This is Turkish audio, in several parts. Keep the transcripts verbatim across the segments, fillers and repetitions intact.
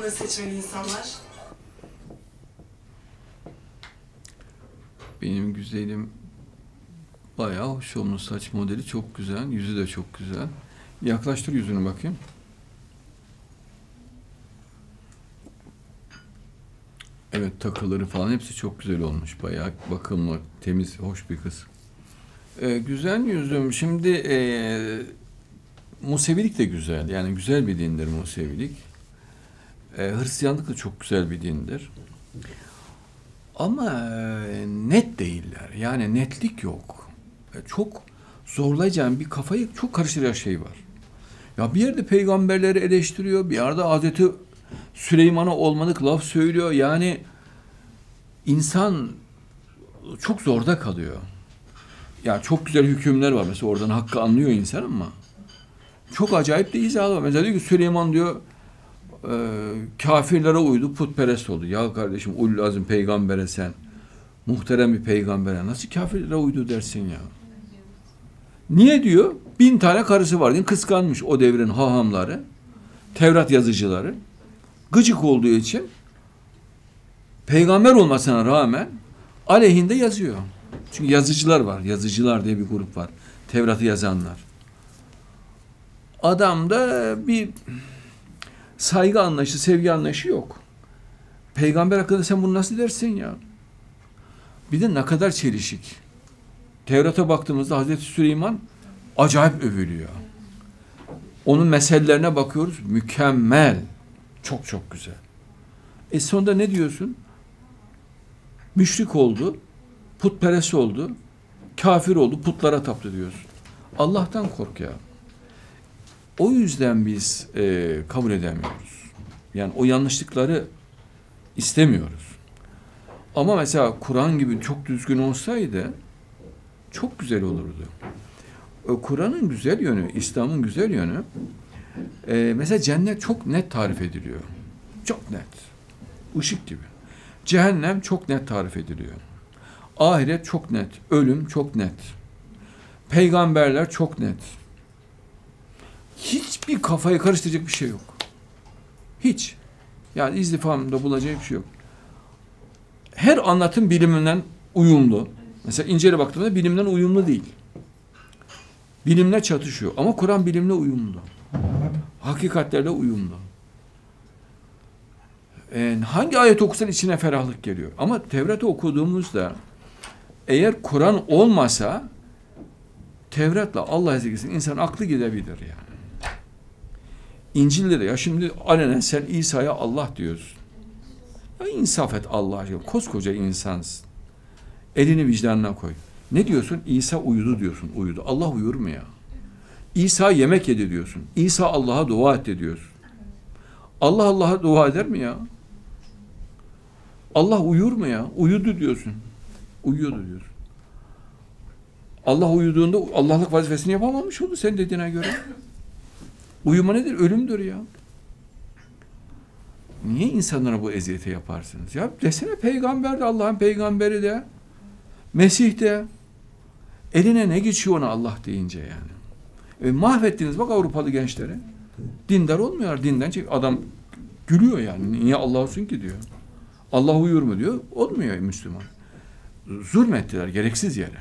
bunları seçmeli insanlar? Benim güzelim bayağı hoş olmuş, saç modeli çok güzel, yüzü de çok güzel. Yaklaştır yüzünü bakayım. Evet, takıları falan hepsi çok güzel olmuş. Bayağı bakımlı, temiz, hoş bir kız. Ee, güzel yüzüm. Şimdi ee, Musevilik de güzel. Yani güzel bir dindir Musevilik. Ee, Hristiyanlık da çok güzel bir dindir. Ama e, net değiller. Yani netlik yok. E, çok zorlayacağın bir kafayı çok karıştıracak şey var. Ya bir yerde peygamberleri eleştiriyor, bir yerde Hazreti Süleyman'a olmadık laf söylüyor. Yani insan çok zorda kalıyor. Ya çok güzel hükümler var. Mesela oradan hakkı anlıyor insan ama çok acayip de izahı var. Mesela diyor ki Süleyman diyor e, kafirlere uydu, putperest oldu. Ya kardeşim ulul azim peygambere sen, muhterem bir peygambere nasıl kafirlere uydu dersin ya? Niye diyor? Bin tane karısı var. Yani kıskanmış o devrin hahamları, Tevrat yazıcıları. Gıcık olduğu için peygamber olmasına rağmen aleyhinde yazıyor. Çünkü yazıcılar var. Yazıcılar diye bir grup var. Tevrat'ı yazanlar. Adamda bir saygı anlayışı, sevgi anlayışı yok. Peygamber hakkında sen bunu nasıl dersin ya? Bir de ne kadar çelişik. Tevrat'a baktığımızda Hazreti Süleyman acayip övülüyor. Onun mesellerine bakıyoruz. Mükemmel. Çok çok güzel. E sonunda ne diyorsun? Müşrik oldu. Putperest oldu. Kafir oldu. Putlara taptı diyorsun. Allah'tan kork ya. O yüzden biz e, kabul edemiyoruz. Yani o yanlışlıkları istemiyoruz. Ama mesela Kur'an gibi çok düzgün olsaydı çok güzel olurdu. Kur'an'ın güzel yönü, İslam'ın güzel yönü e, mesela cennet çok net tarif ediliyor. Çok net. Işık gibi. Cehennem çok net tarif ediliyor. Ahiret çok net. Ölüm çok net. Peygamberler çok net. Hiçbir kafayı karıştıracak bir şey yok. Hiç. Yani izdifamda bulacak bir şey yok. Her anlatım bilimden uyumlu. Mesela İncil'e baktığımda bilimden uyumlu değil. Bilimle çatışıyor. Ama Kur'an bilimle uyumlu. Hakikatlerle uyumlu. Ee, hangi ayet okusan içine ferahlık geliyor. Ama Tevrat'ı okuduğumuzda eğer Kur'an olmasa Tevrat'la Allah ezgisi insan aklı gidebilir yani. İncil'de de ya şimdi alenen sen İsa'ya Allah diyorsun. Ya insaf et Allah aşkına. Koskoca insansın. Elini vicdanına koy. Ne diyorsun? İsa uyudu diyorsun. Uyudu. Allah uyur mu ya? İsa yemek yedi diyorsun. İsa Allah'a dua etti diyorsun. Allah Allah'a dua eder mi ya? Allah uyur mu ya? Uyudu diyorsun. Uyuyordu diyorsun. Allah uyuduğunda Allah'lık vazifesini yapamamış oldu sen dediğine göre. Uyuma nedir? Ölümdür ya. Niye insanlara bu eziyeti yaparsınız? Ya desene peygamber de Allah'ın peygamberi de Mesih de eline ne geçiyor ona Allah deyince yani. E, mahvettiniz bak Avrupalı gençleri. Dindar olmuyor. Dinden çek. Adam gülüyor yani. Niye Allah olsun ki diyor. Allah uyur mu diyor. Olmuyor Müslüman. Zulmettiler gereksiz yere.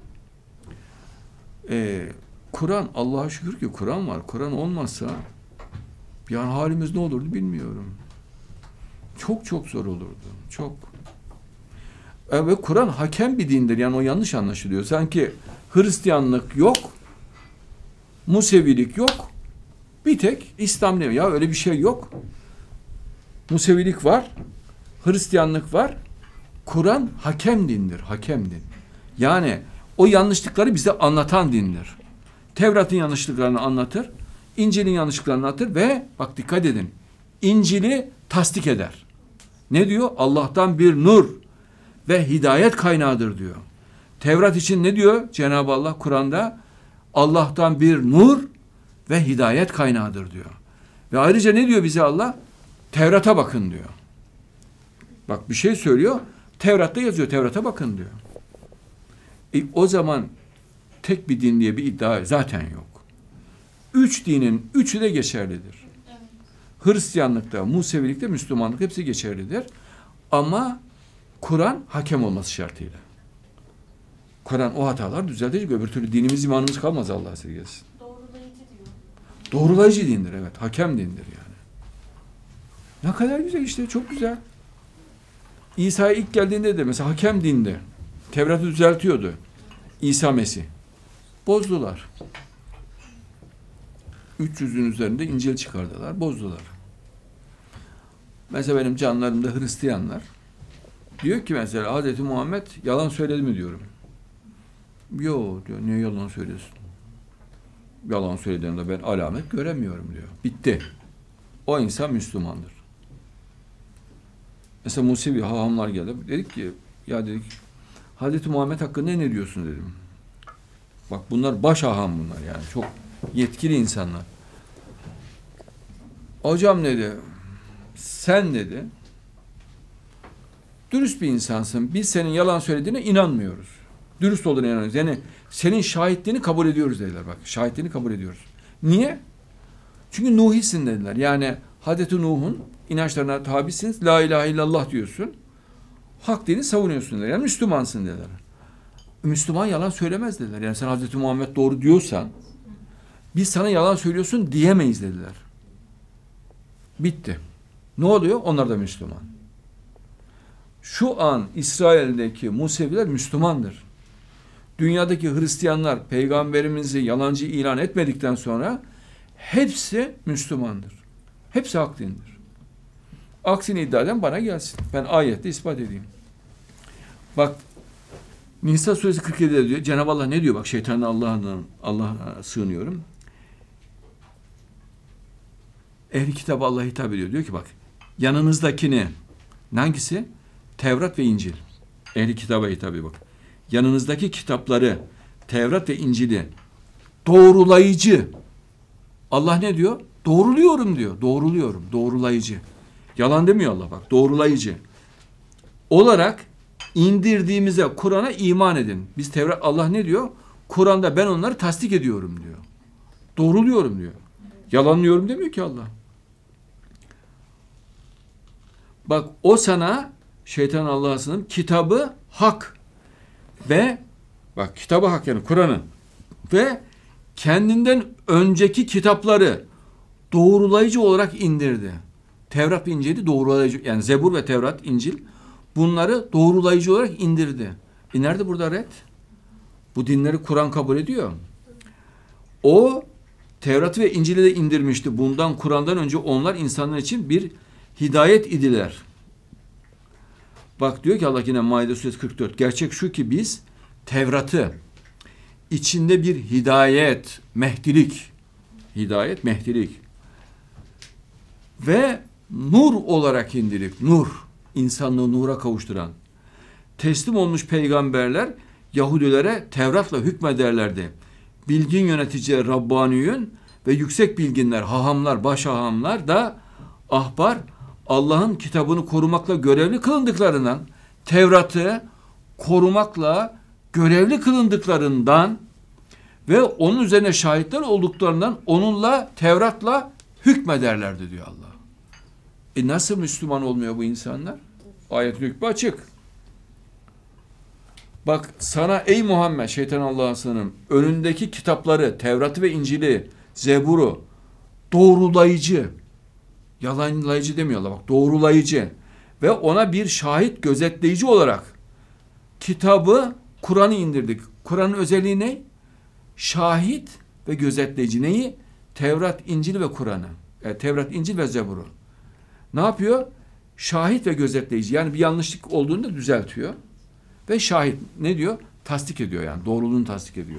E, Kur'an Allah'a şükür ki Kur'an var. Kur'an olmazsa yani halimiz ne olurdu bilmiyorum. Çok çok zor olurdu. Çok. E, ve Kur'an hakem bir dindir. Yani o yanlış anlaşılıyor. Sanki Hristiyanlık yok, Musevilik yok, bir tek İslam değil. Ya öyle bir şey yok. Musevilik var, Hristiyanlık var, Kur'an hakem dindir, hakem din. Yani o yanlışlıkları bize anlatan dindir. Tevrat'ın yanlışlıklarını anlatır, İncil'in yanlışlıklarını anlatır ve bak dikkat edin, İncil'i tasdik eder. Ne diyor? Allah'tan bir nur ve hidayet kaynağıdır diyor. Tevrat için ne diyor Cenab-ı Allah Kur'an'da? Allah'tan bir nur ve hidayet kaynağıdır diyor. Ve ayrıca ne diyor bize Allah? Tevrat'a bakın diyor. Bak bir şey söylüyor, Tevrat'ta yazıyor, Tevrat'a bakın diyor. E, o zaman tek bir din diye bir iddia zaten yok. Üç dinin üçü de geçerlidir. Hristiyanlıkta, Musevilikte, Müslümanlık hepsi geçerlidir. Ama Kur'an hakem olması şartıyla. Kur'an o hatalar düzeltecek. Öbür türlü dinimiz, imanımız kalmaz, Allah esirgesin. Doğrulayıcı diyor. Doğrulayıcı dindir, evet. Hakem dindir yani. Ne kadar güzel işte, çok güzel. İsa ilk geldiğinde de mesela hakem dindi. Tevrat'ı düzeltiyordu. İsa Mesih. Bozdular. üç yüzün üzerinde İncil çıkardılar, bozdular. Mesela benim canlarımda Hristiyanlar diyor ki mesela Hazreti Muhammed yalan söyledi mi diyorum. Yo diyor, niye yalan söylüyorsun? Yalan söylediğinde ben alamet göremiyorum diyor. Bitti. O insan Müslümandır. Mesela Musevi hahamlar geldi. Dedik ki ya dedik Hazreti Muhammed hakkında ne diyorsun dedim. Bak bunlar baş haham bunlar yani. Çok yetkili insanlar. Hocam dedi, sen dedi, dürüst bir insansın. Biz senin yalan söylediğine inanmıyoruz. Dürüst olduğuna inanıyoruz. Yani senin şahitliğini kabul ediyoruz dediler. Bak şahitliğini kabul ediyoruz. Niye? Çünkü Nuhisin dediler. Yani Hazreti Nuh'un inançlarına tabisiniz. La ilahe illallah diyorsun. Hak dini savunuyorsun dediler. Yani Müslümansın dediler. Müslüman yalan söylemez dediler. Yani sen Hazreti Muhammed doğru diyorsan biz sana yalan söylüyorsun diyemeyiz dediler. Bitti. Ne oluyor? Onlar da Müslüman. Şu an İsrail'deki Museviler Müslümandır. Dünyadaki Hristiyanlar peygamberimizi yalancı ilan etmedikten sonra hepsi Müslümandır. Hepsi hak dindir. Aksini iddia eden bana gelsin. Ben ayette ispat edeyim. Bak Nisa suresi kırk yedide diyor. Cenab-ı Allah ne diyor? Bak şeytanın Allah'ından Allah'a sığınıyorum. Ehli kitaba Allah'a hitap ediyor. Diyor ki bak yanınızdakini hangisi? Tevrat ve İncil. Ehli kitaba hitap ediyor bak. Yanınızdaki kitapları Tevrat ve İncil'i doğrulayıcı. Allah ne diyor? Doğruluyorum diyor. Doğruluyorum. Doğrulayıcı. Yalan demiyor Allah bak. Doğrulayıcı. Olarak indirdiğimize Kur'an'a iman edin. Biz Tevrat Allah ne diyor? Kur'an'da ben onları tasdik ediyorum diyor. Doğruluyorum diyor. Yalanlıyorum demiyor ki Allah. Bak o sana şeytan Allah'a sığınırım kitabı hak ve bak kitabı hak yani Kur'an'ın ve kendinden önceki kitapları doğrulayıcı olarak indirdi. Tevrat ve İncil'i doğrulayıcı yani Zebur ve Tevrat, İncil bunları doğrulayıcı olarak indirdi. E nerede burada red? Bu dinleri Kur'an kabul ediyor. O Tevrat'ı ve İncil'i de indirmişti. Bundan Kur'an'dan önce onlar insanlar için bir hidayet idiler. Bak diyor ki Allah yine Maide suresi kırk dört. Gerçek şu ki biz Tevrat'ı içinde bir hidayet, mehdilik, hidayet, mehdilik ve nur olarak indirip, nur, insanlığı nura kavuşturan, teslim olmuş peygamberler Yahudilere Tevrat'la hükmederlerdi. Bilgin yöneticiler Rabbaniyün ve yüksek bilginler, hahamlar, baş hahamlar da ahbar Allah'ın kitabını korumakla görevli kılındıklarından, Tevrat'ı korumakla görevli kılındıklarından ve onun üzerine şahitler olduklarından onunla Tevrat'la hükmederlerdi diyor Allah. E nasıl Müslüman olmuyor bu insanlar? Ayet-i hükmü açık. Bak sana ey Muhammed şeytan Allah'a sığınırım önündeki kitapları Tevrat'ı ve İncil'i, Zebur'u doğrulayıcı, yalanlayıcı demiyorlar bak doğrulayıcı ve ona bir şahit gözetleyici olarak kitabı Kur'an'ı indirdik. Kur'an'ın özelliği ne? Şahit ve gözetleyici. Neyi? Tevrat, İncil ve Kur'an'ı. E, Tevrat, İncil ve Zebur'u. Ne yapıyor? Şahit ve gözetleyici. Yani bir yanlışlık olduğunda düzeltiyor. Ve şahit ne diyor? Tasdik ediyor yani. Doğruluğunu tasdik ediyor.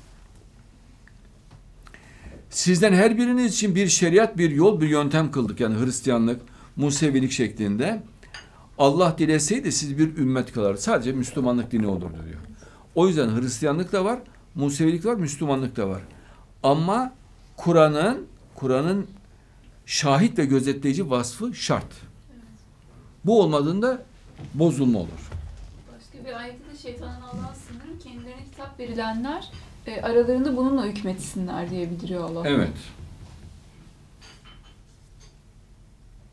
Sizden her biriniz için bir şeriat, bir yol, bir yöntem kıldık. Yani Hristiyanlık, Musevilik şeklinde. Allah dileseydi siz bir ümmet kılar. Sadece Müslümanlık dini olurdu diyor. O yüzden Hristiyanlık da var, Musevilik var, Müslümanlık da var. Ama Kur'an'ın Kur'an'ın şahit ve gözetleyici vasfı şart. Evet. Bu olmadığında bozulma olur. Başka bir ayette de şeytanın Allah'a sınırı kendilerine kitap verilenler e, aralarında bununla hükmetsinler diye bildiriyor Allah. Evet.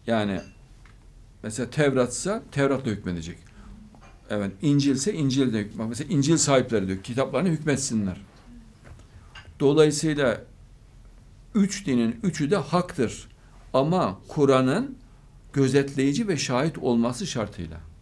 Yani mesela Tevrat'sa Tevrat'la hükmedecek. Evet, İncil'se İncil'de hükmet. Mesela İncil sahipleri diyor, kitaplarını hükmetsinler. Dolayısıyla üç dinin üçü de haktır. Ama Kur'an'ın gözetleyici ve şahit olması şartıyla.